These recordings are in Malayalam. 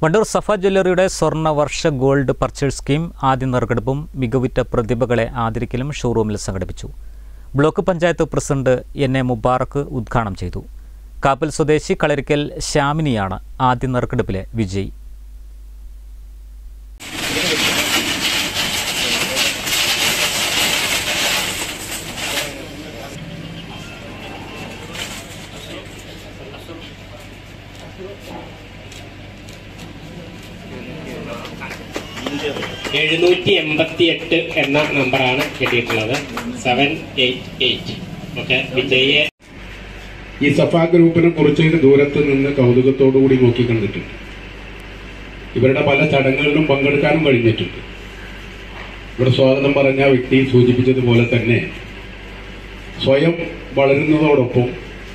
വണ്ടൂർ സഫ ജ്വല്ലറിയുടെ സ്വർണ്ണവർഷ ഗോൾഡ് പർച്ചേസ് സ്കീം ആദ്യ നറുക്കെടുപ്പും മികവുറ്റ പ്രതിഭകളെ ആദരിക്കലും ഷോറൂമിൽ സംഘടിപ്പിച്ചു. Block panchayat president N A Mubarak ഉദ്ഘാടനം ചെയ്തു. കാപ്പൽ സ്വദേശി കളരിക്കൽ ശ്യാമിനിയാണ് ആദ്യ നറുക്കെടുപ്പിലെ വിജയി. എന്ന നമ്പറാണ് കിട്ടിയിട്ടുള്ളത്. 788. ഓക്കെ, വിജയെ ഈ സഫ ഗ്രൂപ്പിനെ കുറിച്ച് ദൂരത്ത് നിന്ന് കൗതുകത്തോടുകൂടി നോക്കി കണ്ടിട്ടുണ്ട്. ഇവരുടെ പല ചടങ്ങുകളിലും പങ്കെടുക്കാനും കഴിഞ്ഞിട്ടുണ്ട്. ഇവിടെ സ്വാഗതം പറഞ്ഞ വ്യക്തി സൂചിപ്പിച്ചതുപോലെ തന്നെ സ്വയം വളരുന്നതോടൊപ്പം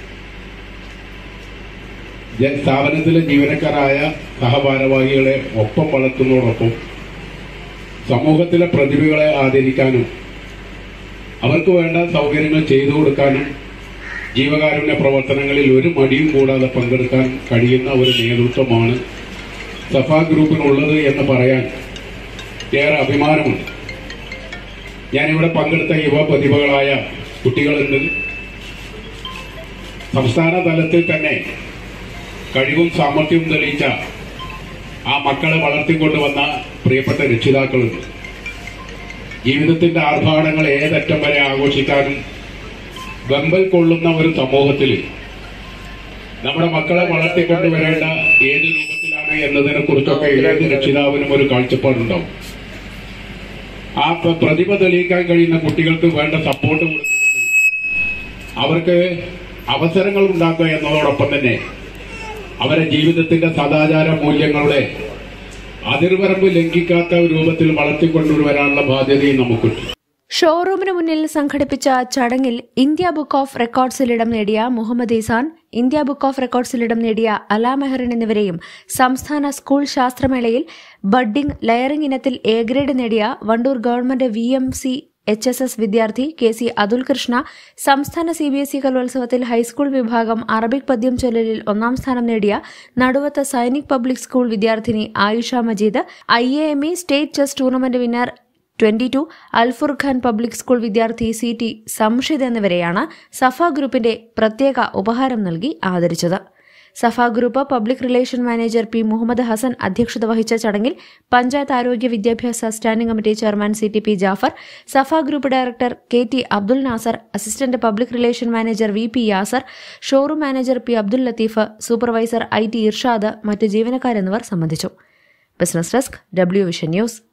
സ്ഥാപനത്തിലെ ജീവനക്കാരായ സഹഭാരവാഹികളെ ഒപ്പം വളർത്തുന്നതോടൊപ്പം സമൂഹത്തിലെ പ്രതിഭകളെ ആദരിക്കാനും അവർക്ക് വേണ്ട സൗകര്യങ്ങൾ ചെയ്തു കൊടുക്കാനും ജീവകാരുണ്യ പ്രവർത്തനങ്ങളിൽ ഒരു മടിയും കൂടാതെ പങ്കെടുക്കാൻ കഴിയുന്ന ഒരു നേതൃത്വമാണ് സഫ ഗ്രൂപ്പിനുള്ളത് എന്ന് പറയാൻ ഏറെ അഭിമാനമുണ്ട്. ഞാനിവിടെ പങ്കെടുത്ത യുവ പ്രതിഭകളായ കുട്ടികളുണ്ട്. സംസ്ഥാന തലത്തിൽ തന്നെ കഴിവും സാമർഥ്യവും തെളിയിച്ച ആ മക്കളെ വളർത്തിക്കൊണ്ടുവന്ന പ്രിയപ്പെട്ട രക്ഷിതാക്കളുണ്ട്. ജീവിതത്തിന്റെ ആർഭാടങ്ങൾ ഏതറ്റം വരെ ആഘോഷിക്കാനും വെമ്പൽ കൊള്ളുന്ന ഒരു സമൂഹത്തിൽ നമ്മുടെ മക്കളെ വളർത്തിക്കൊണ്ടുവരേണ്ട ഏത് രൂപത്തിലാണ് എന്നതിനെ കുറിച്ചൊക്കെ ഏത് രക്ഷിതാവിനും ഒരു കാഴ്ചപ്പാടുണ്ടാവും. ആ പ്രതിഭ തെളിയിക്കാൻ കഴിയുന്ന കുട്ടികൾക്ക് വേണ്ട സപ്പോർട്ട് കൊടുത്തുകൊണ്ട് അവർക്ക് അവസരങ്ങൾ ഉണ്ടാക്കുക എന്നതോടൊപ്പം തന്നെ അവരെ ജീവിതത്തിന്റെ സദാചാര മൂല്യങ്ങളുടെ അതിർവരമ്പ് ലംഘിക്കാത്ത രൂപത്തിൽ വളർത്തിക്കൊണ്ടുവരാനുള്ള ബാധ്യതയും നമുക്കുണ്ട്. ഷോറൂമിന് മുന്നിൽ സംഘടിപ്പിച്ച ചടങ്ങിൽ ഇന്ത്യ ബുക്ക് ഓഫ് റെക്കോർഡ്സിൽ ഇടം നേടിയ Muhammad Eesan, India book of റെക്കോർഡ്സിൽ ഇടം നേടിയ അല മെഹറിൻ എന്നിവരെയും സംസ്ഥാന സ്കൂൾ ശാസ്ത്രമേളയിൽ ബഡ്ഡിംഗ് ലയറിംഗ് ഇനത്തിൽ എ ഗ്രേഡ് നേടിയ വണ്ടൂർ ഗവൺമെന്റ് VMC HSS വിദ്യാർത്ഥി KC അതുൽ കൃഷ്ണ, സംസ്ഥാന CBSE കലോത്സവത്തിൽ ഹൈസ്കൂൾ വിഭാഗം അറബിക് പദ്യം ചൊല്ലലിൽ 1ാം സ്ഥാനം നേടിയ നടുവത്ത് സൈനിക് പബ്ലിക് സ്കൂൾ വിദ്യാർത്ഥിനി Ayisha Majeed, IAME state chess tournament winner 22 Alfurqan public school വിദ്യാർത്ഥി CT സംഷിദ് എന്നിവരെയാണ് സഫ ഗ്രൂപ്പിന്റെ പ്രത്യേക ഉപഹാരം നൽകി ആദരിച്ചത്. Safa group public relation manager P. Muhammad Hasan അധ്യക്ഷത വഹിച്ച ചടങ്ങിൽ പഞ്ചായത്ത് ആരോഗ്യ വിദ്യാഭ്യാസ standing committee chairman CTP Jafar, Safa group director KT Abdul Nasar, assistant public relation manager VP Yasar, showroom manager P. Abdul Latheef, supervisor IT Irshad, മറ്റ് ജീവനക്കാരെന്നിവർ സംബന്ധിച്ചു. Business desk, W vision news.